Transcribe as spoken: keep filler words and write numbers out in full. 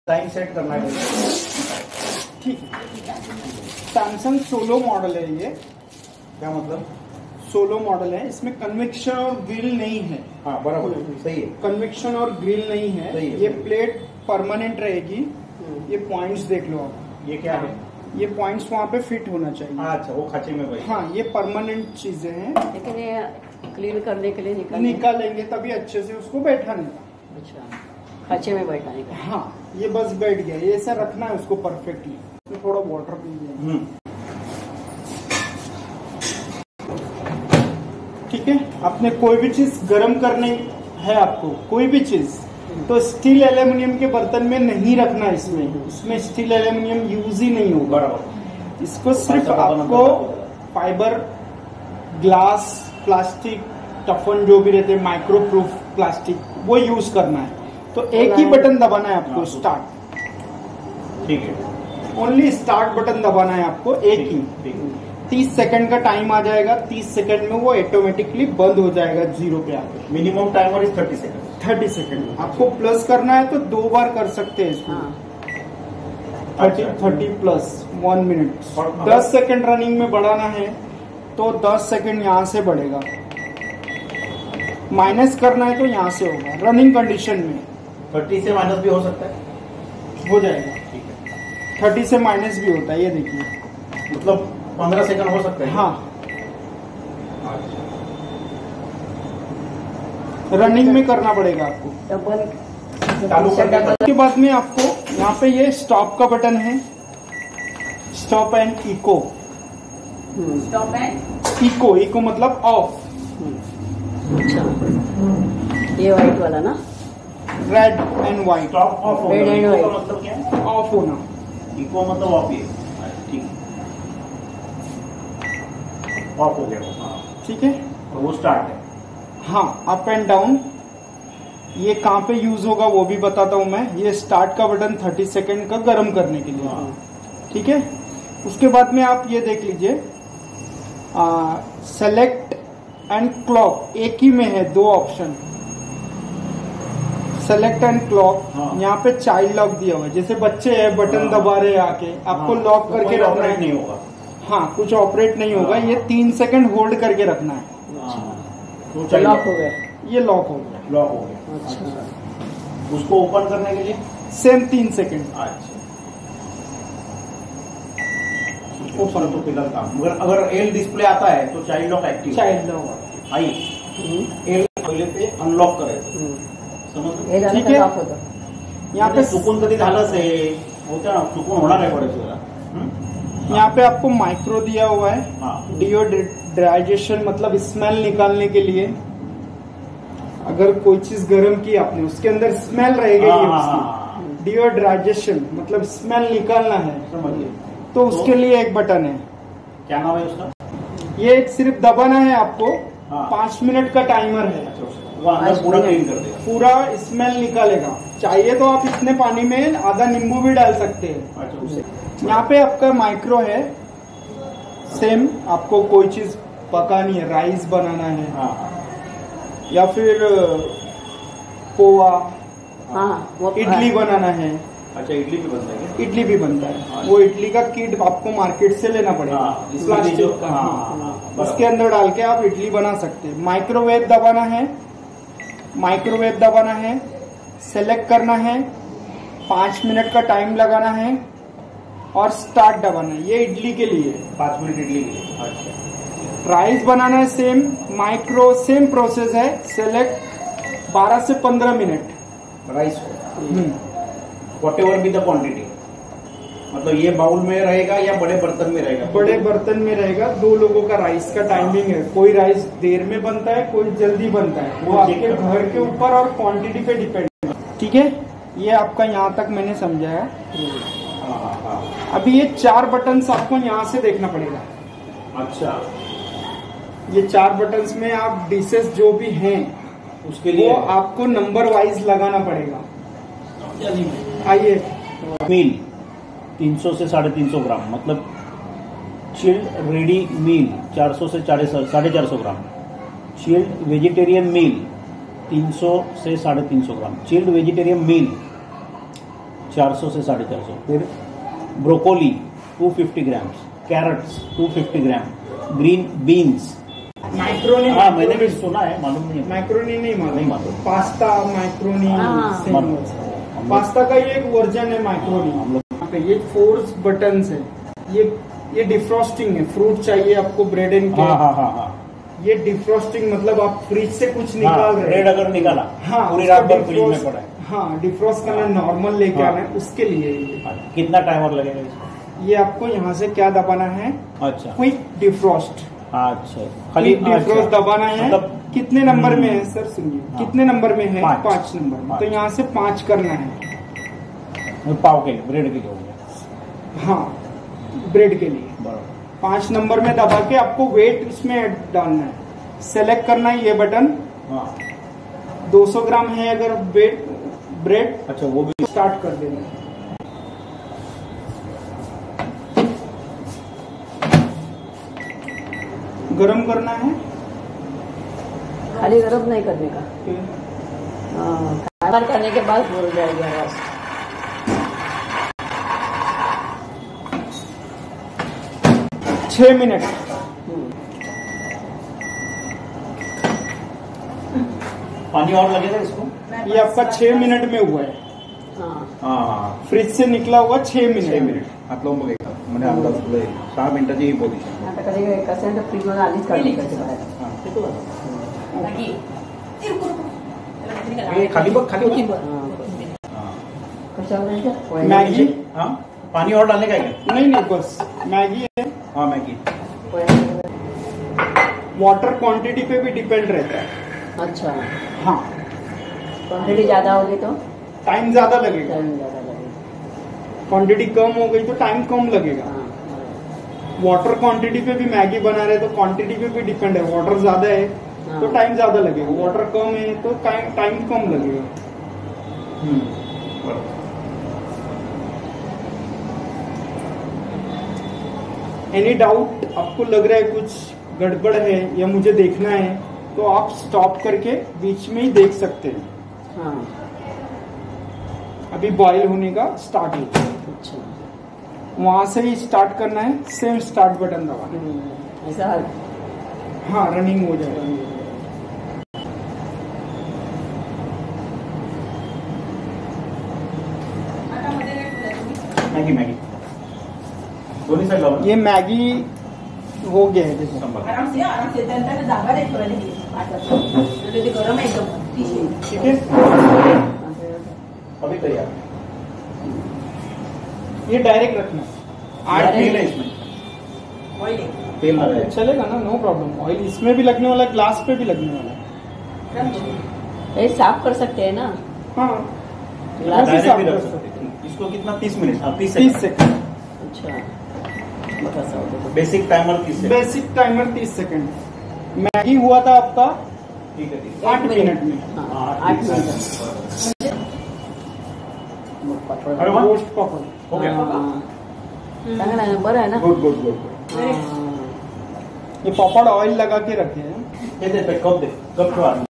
Time set करना है ठीक। सैमसंग सोलो मॉडल है ये। क्या मतलब? सोलो मॉडल है, इसमें कन्वेक्शन और ग्रिल नहीं है। हाँ बराबर, सही है। कन्वेक्शन और ग्रिल नहीं है, सही है, ये सही है। प्लेट परमानेंट रहेगी। ये पॉइंट्स देख लो आप, ये क्या है? ये पॉइंट्स वहाँ पे फिट होना चाहिए। अच्छा, वो खांचे में भाई। हाँ, ये परमानेंट चीजें हैं, लेकिन ये क्लीन करने के लिए निकाल निकालेंगे तभी अच्छे से उसको बैठाने का। अच्छा, खांचे में बैठाने का। हाँ, ये बस बैठ गया, ये ऐसा रखना है उसको परफेक्टली। तो थोड़ा वाटर पी लिया, ठीक है। आपने कोई भी चीज गर्म करनी है, आपको कोई भी चीज, तो स्टील एल्यूमिनियम के बर्तन में नहीं रखना। इसमें इसमें स्टील एल्यूमिनियम यूज ही नहीं होगा। बराबर। इसको सिर्फ आपको फाइबर, ग्लास, प्लास्टिक, टफन जो भी रहते हैं, माइक्रो प्रूफ प्लास्टिक, वो यूज करना है। तो एक ही बटन दबाना है आपको, स्टार्ट। ठीक है, ओनली स्टार्ट बटन दबाना है आपको, एक ही। तीस सेकंड का टाइम आ जाएगा, तीस सेकंड में वो ऑटोमेटिकली बंद हो जाएगा जीरो पे आके। Minimum timer is thirty second. Thirty second आपको प्लस करना है तो दो बार कर सकते हैं इसको। Thirty thirty plus one minute. दस सेकंड रनिंग में बढ़ाना है तो दस सेकंड यहाँ से बढ़ेगा। माइनस करना है तो यहाँ से होगा। रनिंग कंडीशन में थर्टी से माइनस भी हो सकता है, हो जाएगा। ठीक है, थर्टी से माइनस भी होता है, ये देखिए। मतलब पंद्रह सेकंड हो सकता है। हाँ, रनिंग में करना पड़ेगा आपको। चालू करने के बाद में आपको यहाँ पे ये स्टॉप का बटन है, stop and eco. Stop and eco, eco मतलब ऑफ। अच्छा, ये व्हाइट वाला ना, red and white. Stop off red and का व्हाइट मतलब क्या है? ऑफ होना। इको मतलब ऑफ ही है, ठीक है, ऑफ हो गया वो। हाँ ठीक है, और वो स्टार्ट है। हाँ, अप एंड डाउन। ये कहाँ पे यूज होगा वो भी बताता हूँ मैं। ये स्टार्ट का बटन थर्टी सेकंड का गर्म करने के लिए, ठीक है। उसके बाद में आप ये देख लीजिए, सेलेक्ट एंड क्लॉक एक ही में है, दो ऑप्शन, सेलेक्ट एंड क्लॉक। हाँ। यहाँ पे चाइल्ड लॉक दिया हुआ है, जैसे बच्चे हैं बटन हाँ। दबा रहे हैं आके, आपको हाँ। लॉक तो करके रखना है। नहीं होगा। हाँ, कुछ ऑपरेट नहीं होगा। हाँ। ये तीन सेकंड होल्ड करके रखना है। तो तो लॉक हो गया, ये लॉक हो गया, लॉक हो गया। अच्छा, उसको ओपन करने के लिए सेम तीन सेकंड। अच्छा, ओपन तो फिलहाल काम। मगर अगर एल डिस्प्ले आता है तो child lock active, child lock I L पहिले ते अनलॉक करायचं, समजलं? हे झालं ठीक तर है। लॉक होतं। यहाँ पे चुकून कधी झालंच आहे, होतं ना, चुकून होणार आहे बरेच वेळा। यहाँ पे आपको माइक्रो दिया हुआ है, हाँ। डिओड्राइजेशन मतलब स्मेल निकालने के लिए। अगर कोई चीज गर्म की आपने, उसके अंदर स्मेल रहेगी उसकी। डिओड्राइजेशन मतलब स्मेल निकालना है, समझिए। तो उसके लिए एक बटन है। क्या नाम है उसका? ये एक सिर्फ दबाना है आपको। हाँ। पांच मिनट का टाइमर है। वो अंदर पूरा क्लीन कर देगा, पूरा स्मेल निकालेगा। चाहिए तो आप इतने पानी में आधा नींबू भी डाल सकते हैं। अच्छा, उससे यहाँ पे आपका माइक्रो है, सेम। आपको कोई चीज पकानी है, राइस बनाना है, हाँ या फिर पोहा, हाँ, वो इडली बनाना है। अच्छा, इडली भी बनता है क्या? इडली भी बनता है। वो इडली का किट आपको मार्केट से लेना पड़ेगा, हाँ, इसमें प्लास्टिक जो- का। हाँ, हाँ, हाँ, हाँ, उसके अंदर डाल के आप इडली बना सकते हैं। माइक्रोवेव दबाना है, माइक्रोवेव दबाना है, सेलेक्ट करना है, पांच मिनट का टाइम लगाना है और स्टार्ट दबाना है। ये इडली के लिए। पाँच मिनट इडली के लिए। अच्छा, राइस बनाना है, सेम माइक्रो, सेम प्रोसेस है। सेलेक्ट बारह से पंद्रह मिनट। राइस को whatever be the quantity, मतलब ये बाउल में रहेगा या बड़े बर्तन में रहेगा? बड़े बर्तन में रहेगा। दो लोगों का राइस का टाइमिंग है। कोई राइस देर में बनता है, कोई जल्दी बनता है। वो आपके घर के ऊपर और क्वांटिटी पे डिपेंड है, ठीक है। ये आपका यहाँ तक मैंने समझाया। हाँ, हाँ, हाँ। अभी ये चार बटन्स आपको यहाँ से देखना पड़ेगा। अच्छा, ये चार बटन्स में आप डिशेस जो भी हैं उसके लिए वो आपको नंबर वाइज लगाना पड़ेगा। आइए, मील तीन सौ से साढ़े तीन सौ ग्राम, मतलब चिल्ड रेडी मील चार सौ से साढ़े चार सौ ग्राम, चिल्ड वेजिटेरियन मील तीन सौ से साढ़े तीन सौ ग्राम, चिल्ड वेजिटेरियन मील चार सौ से साढ़े चार सौ। फिर broccoli two fifty grams, carrots two fifty gram, green beans. Macaroni, हाँ मैंने भी सुना है, मालूम नहीं है। मैक्रोनी नहीं मालूम, नहीं मालूम। पास्ता मैक्रोनी हाँ। सेम मालूम। है। पास्ता का ये एक वर्जन है मैक्रोनी। हम लोग ये फोर्स बटन्स है, ये ये डिफ्रॉस्टिंग है। फ्रूट चाहिए आपको, ब्रेड एंड हाँ केक, हाँ हाँ हाँ ये डिफ्रॉस्टिंग मतलब आप फ्रिज से कुछ निकाल हाँ, रहे ब्रेड हैं। अगर निकाला हाँ, पूरी उसका रात भर फ्रिज में डिफ्रॉस्ट- पड़ा है। हाँ, डिफ्रॉस्ट करना नॉर्मल लेके हाँ। आना है, उसके लिए ये हाँ, कितना टाइमर लगेगा इसको? ये आपको यहाँ से क्या दबाना है, अच्छा क्विक डिफ्रॉस्ट। अच्छा, खाली क्विक डिफ्रॉस्ट अच्छा। दबाना है। मतलब कितने नंबर में है हम्म। सर, सुनिए हाँ। कितने नंबर में है? पाँच। पाँच नंबर में। पाँच। तो यहाँ से पाँच करना है। पाव के लिए, ब्रेड के लिए हो गया। हाँ, ब्रेड के लिए बराबर। पाँच नंबर में दबा के आपको वेट उसमें डालना है, सेलेक्ट करना है ये बटन। हाँ दो सौ ग्राम है अगर वेट ब्रेड, अच्छा, वो भी स्टार्ट कर देना है। गरम करना है, खाली गरम नहीं करने का, हाँ, खाली करने के बाद हो जाएगी आवाज। छह मिनट। पानी और लगेगा इसको? ये आपका छह मिनट में हुआ है, हाँ हाँ फ्रिज से निकला हुआ छह छह मिनिट मिनिट हातलावून बघायचा म्हणजे अंदाज तुला सहा मिनिटाची ही पोझिशन. आता कधी कसं आहे तर फ्रीज मध्ये आधीच काढली पाहिजे बाहेर. हे खाली बघ, खाली बघ. हां. कशावर आहे ते? मैगी? हाँ पानी और डालने का है क्या? नहीं नहीं, बस मैगी है। हाँ मैगी. वाटर क्वांटिटी पे भी डिपेंड रहता है। अच्छा, हाँ, क्वांटिटी ज्यादा होगी तो टाइम ज्यादा लगेगा, टाइम ज्यादा लगेगा. क्वांटिटी कम हो गई तो टाइम कम लगेगा। हाँ, वाटर क्वांटिटी पे भी मैगी बना रहे तो क्वांटिटी पे भी डिपेंड है। वाटर ज्यादा है तो हाँ. टाइम ज्यादा लगेगा, वाटर कम है तो टाइम टाइम कम लगेगा। बरोबर. एनी डाउट आपको लग रहा है कुछ गड़बड़ है या मुझे देखना है तो आप स्टॉप करके बीच में ही देख सकते हैं। हाँ. अभी बॉईल होने का स्टार्ट हो गया, अच्छा. वहां से ही स्टार्ट करना है, सेम स्टार्ट बटन दबाना है। हम्म, ऐसा हाँ, रनिंग हो जाएगा। मैगी मैगी दोन्ही साईड लावा. ये मैगी हो गया है, देखो। शंभर. आराम से आराम से त्यांना जागा दे ठेवायला ते गरम आहे एकदम तीशी. ठीक है, अभी तैयार. ये डायरेक्ट रखना है। आठ आठ तेल है इसमें, ऑइल आहे. तेल लगा है. चलेगा ना, नो प्रॉब्लम। ऑयल इसमें भी लगने वाला है, ग्लास पे भी लगने वाला है। ये साफ कर सकते हैं ना. हाँ, ग्लास से डायरेक्ट साफ भी कर रख सकते सकते हैं. इसको कितना तीस मिनट हाँ तीस तीस सेकंड. सेकंड। अच्छा, बघा सावध. बेसिक टाइमर तीस सेकंड. बेसिक टाइमर तीस सेकंड। मैगी हुआ था आपका ठीक है ठीक है. आठ मिनट में। हाँ, आठ मिनिट. मग पापड. अरे वा. रोस्ट पापड़ हो गया. हाँ. चांगलं आहे ना, बरं आहे ना. Good good good good. हाँ. ये पापड़ ऑयल लगा के रखे हैं। हे दे पे कप दे, कप ठेवा.